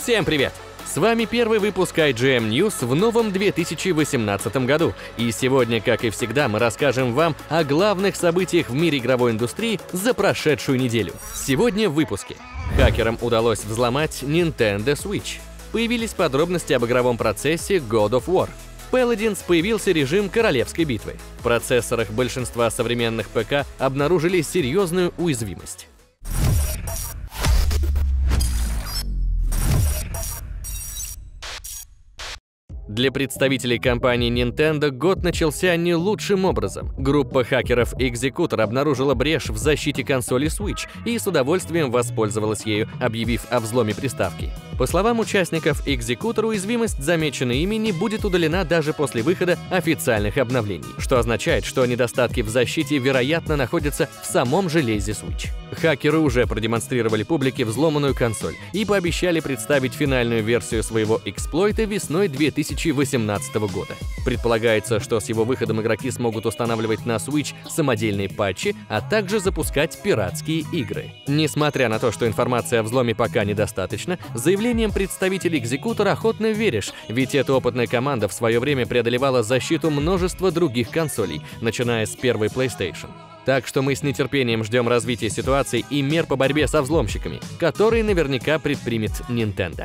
Всем привет! С вами первый выпуск IGN News в новом 2018 году. И сегодня, как и всегда, мы расскажем вам о главных событиях в мире игровой индустрии за прошедшую неделю. Сегодня в выпуске. Хакерам удалось взломать Nintendo Switch. Появились подробности об игровом процессе God of War. В Paladins появился режим королевской битвы. В процессорах большинства современных ПК обнаружили серьезную уязвимость. Для представителей компании Nintendo год начался не лучшим образом. Группа хакеров Executor обнаружила брешь в защите консоли Switch и с удовольствием воспользовалась ею, объявив о взломе приставки. По словам участников Executor, уязвимость, замеченная ими, не будет удалена даже после выхода официальных обновлений, что означает, что недостатки в защите, вероятно, находятся в самом железе Switch. Хакеры уже продемонстрировали публике взломанную консоль и пообещали представить финальную версию своего эксплойта весной 2018 года. Предполагается, что с его выходом игроки смогут устанавливать на Switch самодельные патчи, а также запускать пиратские игры. Несмотря на то, что информации о взломе пока недостаточно, заявлением представителей Executor охотно веришь, ведь эта опытная команда в свое время преодолевала защиту множества других консолей, начиная с первой PlayStation. Так что мы с нетерпением ждем развития ситуации и мер по борьбе со взломщиками, которые наверняка предпримет Nintendo.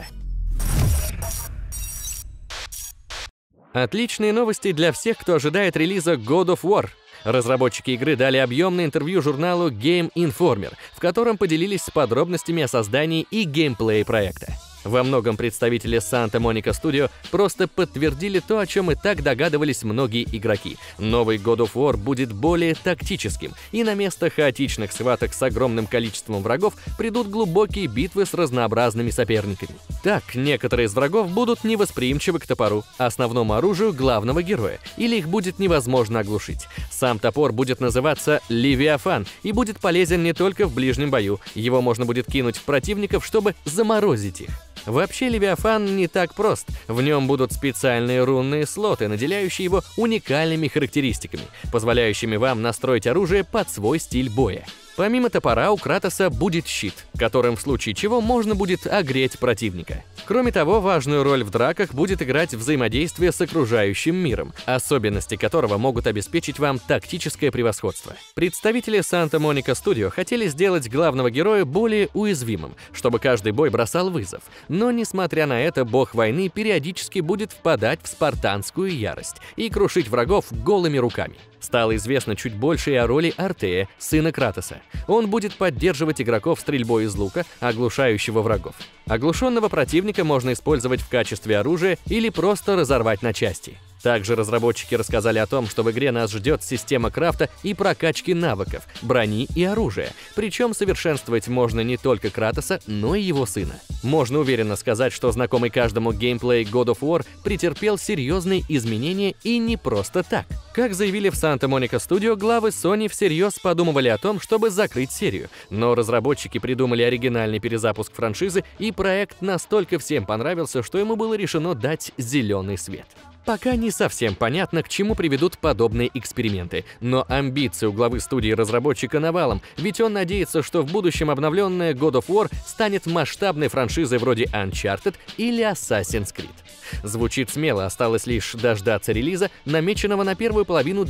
Отличные новости для всех, кто ожидает релиза God of War. Разработчики игры дали объемное интервью журналу Game Informer, в котором поделились с подробностями о создании и геймплее проекта. Во многом представители Santa Monica Studio просто подтвердили то, о чем и так догадывались многие игроки. Новый God of War будет более тактическим, и на место хаотичных схваток с огромным количеством врагов придут глубокие битвы с разнообразными соперниками. Так, некоторые из врагов будут невосприимчивы к топору, основному оружию главного героя, или их будет невозможно оглушить. Сам топор будет называться Левиафан и будет полезен не только в ближнем бою, его можно будет кинуть в противников, чтобы заморозить их. Вообще, Левиафан не так прост. В нем будут специальные рунные слоты, наделяющие его уникальными характеристиками, позволяющими вам настроить оружие под свой стиль боя. Помимо топора у Кратоса будет щит, которым в случае чего можно будет огреть противника. Кроме того, важную роль в драках будет играть взаимодействие с окружающим миром, особенности которого могут обеспечить вам тактическое превосходство. Представители Santa Monica Studio хотели сделать главного героя более уязвимым, чтобы каждый бой бросал вызов. Но, несмотря на это, бог войны периодически будет впадать в спартанскую ярость и крушить врагов голыми руками. Стало известно чуть больше и о роли Артея, сына Кратоса. Он будет поддерживать игроков стрельбой из лука, оглушающего врагов. Оглушенного противника можно использовать в качестве оружия или просто разорвать на части. Также разработчики рассказали о том, что в игре нас ждет система крафта и прокачки навыков, брони и оружия. Причем совершенствовать можно не только Кратоса, но и его сына. Можно уверенно сказать, что знакомый каждому геймплей God of War претерпел серьезные изменения и не просто так. Как заявили в Santa Monica Studio, главы Sony всерьез подумывали о том, чтобы закрыть серию. Но разработчики придумали оригинальный перезапуск франшизы, и проект настолько всем понравился, что ему было решено дать зеленый свет. Пока не совсем понятно, к чему приведут подобные эксперименты, но амбиции у главы студии разработчика навалом, ведь он надеется, что в будущем обновленная God of War станет масштабной франшизой вроде Uncharted или Assassin's Creed. Звучит смело, осталось лишь дождаться релиза, намеченного на первую половину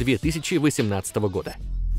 2018 года.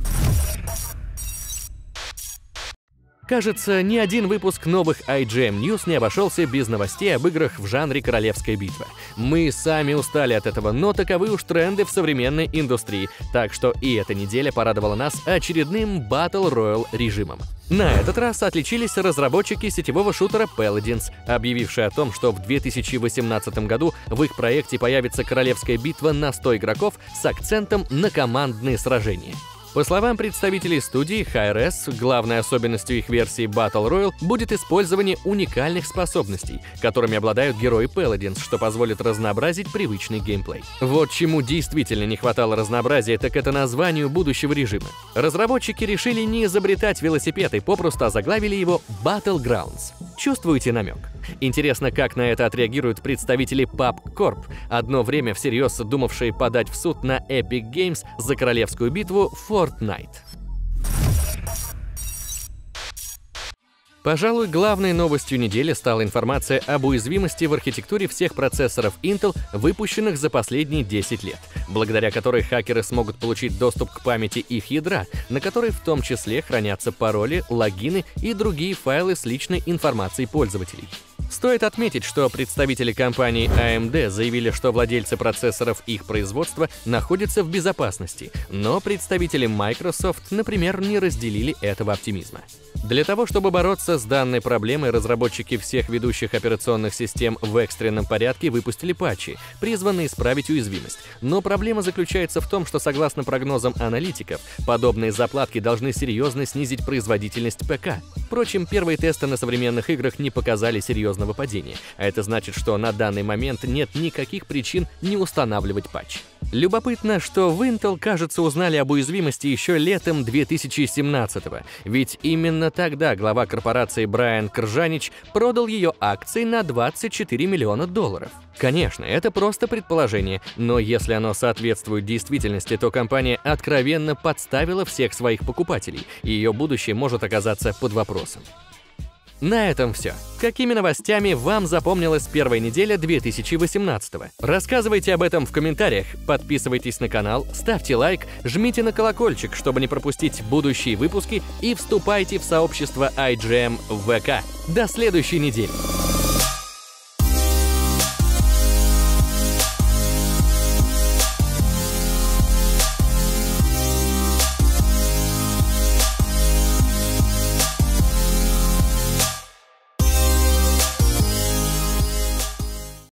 Кажется, ни один выпуск новых IGN News не обошелся без новостей об играх в жанре королевская битва. Мы сами устали от этого, но таковы уж тренды в современной индустрии, так что и эта неделя порадовала нас очередным Battle Royale режимом. На этот раз отличились разработчики сетевого шутера Paladins, объявившие о том, что в 2018 году в их проекте появится королевская битва на 100 игроков с акцентом на командные сражения. По словам представителей студии Hi-Rez, главной особенностью их версии Battle Royale будет использование уникальных способностей, которыми обладают герои Paladins, что позволит разнообразить привычный геймплей. Вот чему действительно не хватало разнообразия, так это названию будущего режима. Разработчики решили не изобретать велосипед и попросту озаглавили его Battlegrounds. Чувствуете намек? Интересно, как на это отреагируют представители PubCorp, одно время всерьез думавшие подать в суд на Epic Games за королевскую битву Fortnite. Пожалуй, главной новостью недели стала информация об уязвимости в архитектуре всех процессоров Intel, выпущенных за последние 10 лет, благодаря которой хакеры смогут получить доступ к памяти их ядра, на которой в том числе хранятся пароли, логины и другие файлы с личной информацией пользователей. Стоит отметить, что представители компании AMD заявили, что владельцы процессоров их производства находятся в безопасности, но представители Microsoft, например, не разделили этого оптимизма. Для того, чтобы бороться с данной проблемой, разработчики всех ведущих операционных систем в экстренном порядке выпустили патчи, призванные исправить уязвимость. Но проблема заключается в том, что, согласно прогнозам аналитиков, подобные заплатки должны серьезно снизить производительность ПК. Впрочем, первые тесты на современных играх не показали серьезного падения, а это значит, что на данный момент нет никаких причин не устанавливать патч. Любопытно, что в Intel, кажется, узнали об уязвимости еще летом 2017-го, ведь именно тогда глава корпорации Брайан Кржанич продал ее акции на $24 миллиона. Конечно, это просто предположение, но если оно соответствует действительности, то компания откровенно подставила всех своих покупателей, и ее будущее может оказаться под вопросом. На этом все. Какими новостями вам запомнилась первая неделя 2018-го? Рассказывайте об этом в комментариях, подписывайтесь на канал, ставьте лайк, жмите на колокольчик, чтобы не пропустить будущие выпуски, и вступайте в сообщество IGM в ВК. До следующей недели!